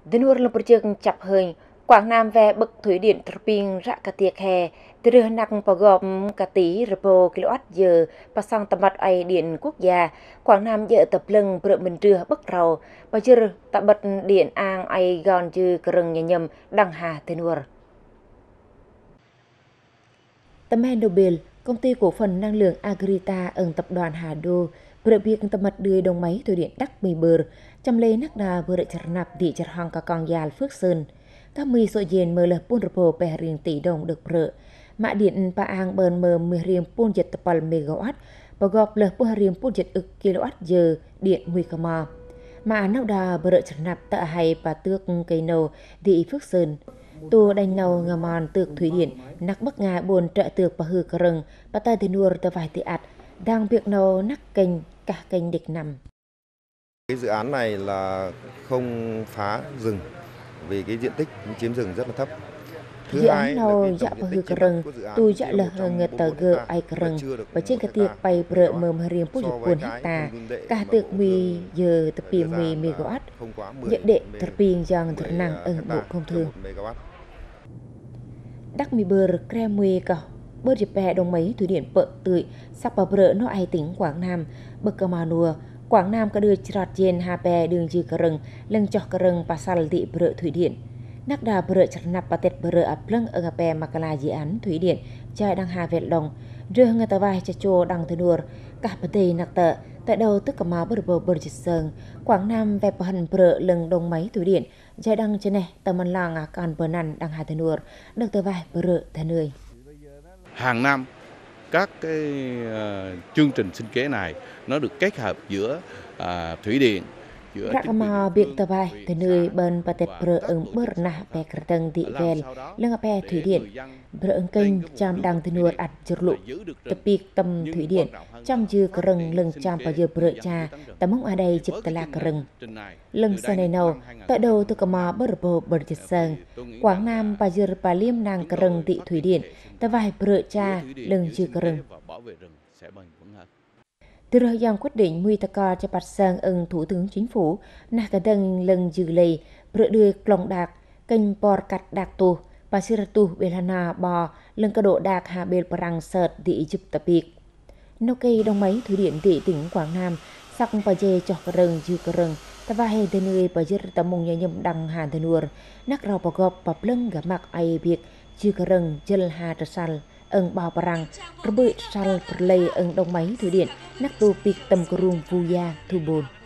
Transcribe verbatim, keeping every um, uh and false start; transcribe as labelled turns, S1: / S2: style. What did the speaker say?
S1: Đến nuôi lập trường chập hơi, Quảng Nam về bậc thủy điện trà pin rạ cả tiệc hè, từ đưa nặng bao gồm cả tỷ rpo kWh giờ, và sang tầm mặt ai điện quốc gia, Quảng Nam giờ tập lưng bờ mình trưa bất rầu, và chưa tập bật điện an ai gòn dư rừng nhà nhầm đăng hà tên nuôi. Tầm Nobel, công ty cổ phần năng lượng Agrita ở tập đoàn Hà Đô, bờ việc tập mặt đưa đồng máy thủy điện đắc mì bờ, chăm lê nắc đà bờ chặt nạp địa chặt hong cả con già Phước Sơn. Các mì sợi diền mờ lờ pun rpo bè riêng tỷ đồng được bờ. Mã điện pa ang bờn mờ mười riêng pun giật tập megawatt, và gọp lờ pun riêng pun giật ức kWh giờ điện mười km. Mà nóc đà bờ chặt nạp tạ hay và tước cây nâu địa Phước Sơn. Tu đành nâu ngà mòn tược thủy điện, nắc bắc ngà buồn trợ tược và hư cờ rừng, và ta thì nuôi tờ vài tỷ ạt, đang việc nâu nắc kênh, cả kênh địch nằm.
S2: Cái dự án này là không phá rừng, vì cái diện tích chiếm rừng rất là thấp.
S1: Dự án nâu dạ và hư cờ rừng, tu dạ là hờ ngờ tờ gờ ai cờ rừng, và trên cái tiệc bay bờ mờ mờ riêng bút buồn hecta, cả tược mì giờ tập bì mì megawatt, nhận đệ tập bì dàng thật năng ở bộ công thương. Đắc mì bờ kre mùi cả bờ dịp bè đồng mấy thủy điện bợ tươi sắp bà bờ nó ai tỉnh Quảng Nam bờ cà mà nùa Quảng Nam có đưa chọt trên hà bè đường dư cà rừng lưng cho cà rừng bà sal thị bờ thủy điện nắc đà bờ chặt nạp bà tết bờ ập lưng ở hà bè mà là dự án thủy điện trai đang hà vẹt lòng đưa người ta vai cho chô đang thừa nùa cả bờ tây nặc tợ tại đầu tức cà mà bờ bờ bờ chật sơn Quảng Nam về bà hành bờ lưng đồng máy thủy điện trai đang trên này tầm ăn làng à can bờ nằn đang hà thừa nùa được tờ vai bờ thà nơi.
S3: Hàng năm các cái uh, chương trình sinh kế này nó được kết hợp giữa uh, thủy điện giữa
S1: Rạc mà biện tờ bài từ nơi bên bà tết bờ ứng bờ nà bè cờ tầng thị vel lưng bè thủy điện bờ ứng kênh chăm đăng từ nuôi ạt dược lụ tập biệt tâm thủy điện chăm dư cờ rừng lưng chăm bà dư bờ cha tầm mong ở đây chụp tà la cờ rừng lưng xe này nâu tại đầu từ cà mà bờ bờ bờ chật sơn Quảng Nam bà dư bà liêm nàng cờ rừng thị thủy điện tà vài bờ cha lưng dư cờ rừng. Từ rồi dòng quyết định mùi ta co cho bạch sang ưng Thủ tướng Chính phủ nà cả đăng lần dư lầy bữa đưa lòng đạc kênh bò cắt đạc tù bà sư tu bê là nà bò lưng cả độ đạc hà bê parang sợt địa chụp tập biệt. Nô cây đông máy thủy điện địa tỉnh Quảng Nam sắc bà dê cho cả rừng dư cả rừng ta va hề tên người bà dê tầm mông nhà nhầm đăng hàn tên uр nắc rau bà gọp bà lưng gà mặc ai biệt dư cả rừng chân hà trà sal ưng bào parang rơi sal lây ưng đông máy thủy điện nắc tu pik tâm krum vuya thu bồn.